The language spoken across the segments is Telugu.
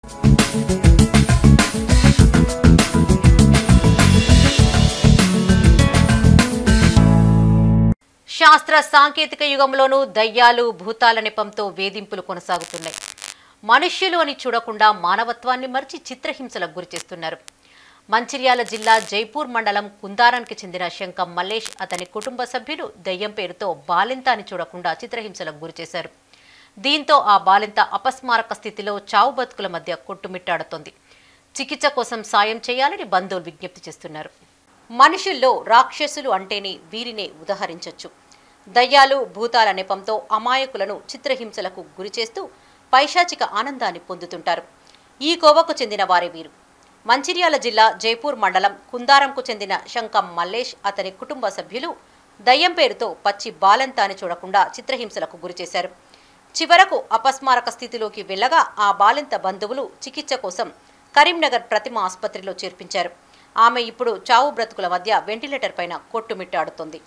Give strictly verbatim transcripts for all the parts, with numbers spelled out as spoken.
శాస్త్ర సాంకేతిక యుగంలోనూ దయ్యాలు భూతాల నెపంతో వేధింపులు కొనసాగుతున్నాయి. మనుష్యులు అని చూడకుండా మానవత్వాన్ని మరిచి చిత్రహింసలకు గురిచేస్తున్నారు. మంచిర్యాల జిల్లా జైపూర్ మండలం కుందారానికి చెందిన శంకం మల్లేష్ అతని కుటుంబ సభ్యులు దయ్యం పేరుతో బాలింత అని చూడకుండా చిత్రహింసలకు గురిచేశారు. దీంతో ఆ బాలింత అపస్మారక స్థితిలో చావు బతుకుల మధ్య కొట్టుమిట్టాడుతోంది. చికిత్స కోసం సాయం చేయాలని బంధువులు విజ్ఞప్తి చేస్తున్నారు. మనుషుల్లో రాక్షసులు అంటేనే వీరినే ఉదహరించొచ్చు. దయ్యాలు భూతాల నెపంతో అమాయకులను చిత్రహింసలకు గురిచేస్తూ పైశాచిక ఆనందాన్ని పొందుతుంటారు. ఈ కోవకు చెందిన వారే వీరు. మంచిర్యాల జిల్లా జైపూర్ మండలం కుందారంకు చెందిన శంకం మల్లేష్ అతని కుటుంబ సభ్యులు దయ్యం పేరుతో పచ్చి బాలంతాన్ని చూడకుండా చిత్రహింసలకు గురిచేశారు. చివరకు అపస్మారక స్థితిలోకి వెళ్లగా ఆ బాలింత బంధువులు చికిత్స కోసం కరీంనగర్ ప్రతిమ ఆసుపత్రిలో చేర్పించారు. ఆమె ఇప్పుడు చావు బ్రతుకుల మధ్య వెంటిలేటర్ పైన కొట్టుమిట్టాడుతోంది.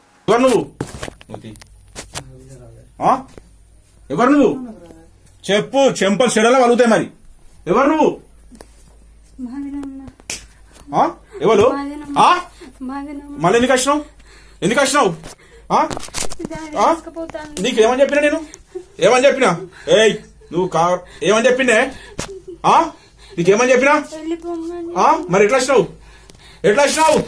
ఎవరు నువ్వు? చెప్పు, చెంపలు చెడలా వలుగుతాయి. మరి ఎవరు నువ్వు? ఎవరు? మళ్ళీ ఎందుకు వచ్చినావు? ఎందుకు వచ్చినావు? నీకు ఏమని చెప్పినా? నేను ఏమని చెప్పినా? ఏయ్ నువ్వు కా ఏమని చెప్పిండే? నీకేమని చెప్పినా? మరి ఎట్లా వచ్చినావు? ఎట్లా వచ్చినావు?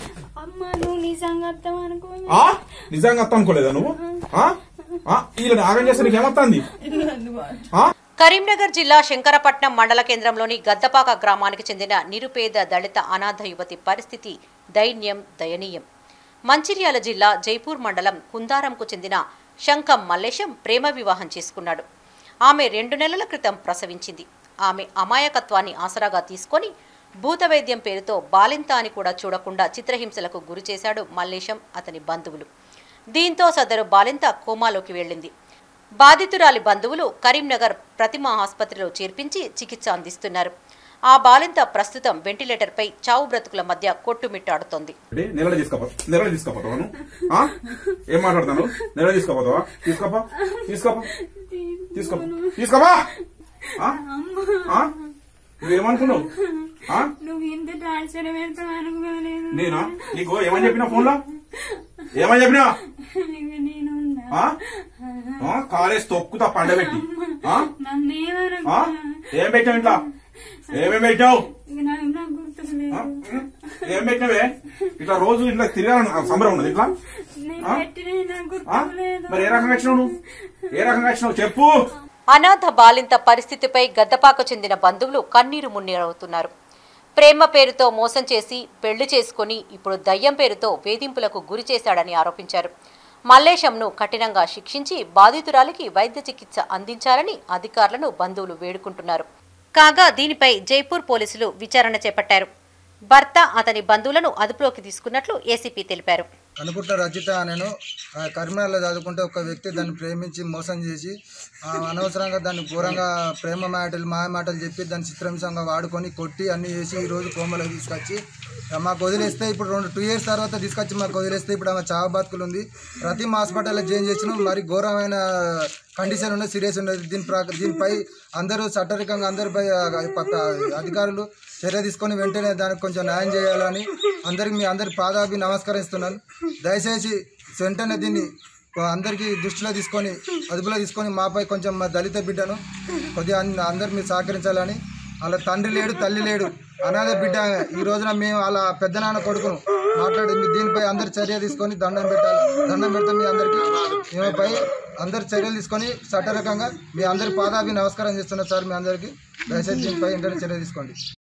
నిజంగా అర్థం అనుకోలేదా నువ్వు? వీళ్ళని ఆగం చేస్తే నీకేమొస్తుంది? కరీంనగర్ జిల్లా శంకరపట్నం మండల కేంద్రంలోని గద్దపాక గ్రామానికి చెందిన నిరుపేద దళిత అనాథ యువతి పరిస్థితి దైన్యం దయనీయం. మంచిర్యాల జిల్లా జైపూర్ మండలం కుందారంకు చెందిన శంకం మల్లేశం ప్రేమ వివాహం చేసుకున్నాడు. ఆమె రెండు నెలల క్రితం ప్రసవించింది. ఆమె అమాయకత్వాన్ని ఆసరాగా తీసుకొని భూతవైద్యం పేరుతో బాలింత అని కూడా చూడకుండా చిత్రహింసలకు గురి చేశాడు మల్లేశం అతని బంధువులు. దీంతో సదరు బాలింత కోమాలోకి వెళ్లింది. బాధితురాలి బంధువులు కరీంనగర్ ప్రతిమ ఆసుపత్రిలో చేర్పించి చికిత్స అందిస్తున్నారు. ఆ బాలింత ప్రస్తుతం వెంటిలేటర్ పై చావు బ్రతుకుల మధ్య కొట్టుమిట్టాడుతోంది. ఏమనుకున్నావు? నేనా నీకు ఏమని చెప్పినా? ఫోన్ లో ఏమని చెప్పినా? కాలేజ్ తొక్కుతా పండబెట్టి. ఏం పెట్టావు ఇంట్లో? ఏమేమి పెట్టావు? ఏం పెట్టినవే? ఇట్లా రోజు ఇట్లా తిరగాలని సంబరం ఉన్నది. ఇట్లా మరి ఏ రకంగా వచ్చినావు నువ్వు? ఏ రకంగా వచ్చినావు చెప్పు. అనాథ బాలింత పరిస్థితిపై గద్దపాకు చెందిన బంధువులు కన్నీరు మున్నీరవుతున్నారు. ప్రేమ పేరుతో మోసం చేసి పెళ్లి చేసుకుని ఇప్పుడు దయ్యం పేరుతో వేధింపులకు గురి చేశాడని ఆరోపించారు. మల్లేశంను కఠినంగా శిక్షించి బాధితురాలికి వైద్య చికిత్స అందించాలని అధికారులను బంధువులు వేడుకుంటున్నారు. కాగా దీనిపై జైపూర్ పోలీసులు విచారణ చేపట్టారు. భర్త అతని బంధువులను అదుపులోకి తీసుకున్నట్లు ఏసీపీ తెలిపారు. అనుకుంటా రజిత నేను కరీంనగర్లో చదువుకుంటే ఒక వ్యక్తి దాన్ని ప్రేమించి మోసం చేసి అనవసరంగా దాన్ని ఘోరంగా ప్రేమ మాటలు మాయ మాటలు చెప్పి దాన్ని చిత్రహింసంగా వాడుకొని కొట్టి అన్ని చేసి ఈరోజు కోమలోకి తీసుకొచ్చి మాకు వదిలేస్తే ఇప్పుడు రెండు టూ ఇయర్స్ తర్వాత తీసుకొచ్చి మాకు వదిలేస్తే ఇప్పుడు ఆమె చావు బతుకులు ఉంది. ప్రతి హాస్పిటల్లో జాయిన్ చేసినాం. మరి ఘోరమైన కండిషన్ ఉన్నది, సీరియస్ ఉన్నది. దీని ప్ర దీనిపై అందరూ చట్టరికంగా అందరిపై అధికారులు చర్య తీసుకొని వెంటనే దానికి కొంచెం న్యాయం చేయాలని అందరికి మీ అందరికి పాదాభి నమస్కరిస్తున్నాను. దయచేసి వెంటనే దీన్ని అందరికీ దృష్టిలో తీసుకొని అదుపులో తీసుకొని మాపై కొంచెం మా దళిత బిడ్డను కొద్దిగా అందరు మీరు సహకరించాలని. వాళ్ళ తండ్రి లేడు, తల్లి లేడు, అనాథ బిడ్డ. ఈ రోజున మేము వాళ్ళ పెద్దనాన్న కొడుకును మాట్లాడి దీనిపై అందరు చర్య తీసుకొని దండం పెట్టాలి. దండం పెడితే మీ అందరికీ మేమపై అందరు చర్యలు తీసుకొని చట్టరకంగా మీ అందరి పాదాభి నమస్కారం చేస్తున్నారు సార్. మీ అందరికీ దయచేసి దీనిపై వెంటనే చర్య తీసుకోండి.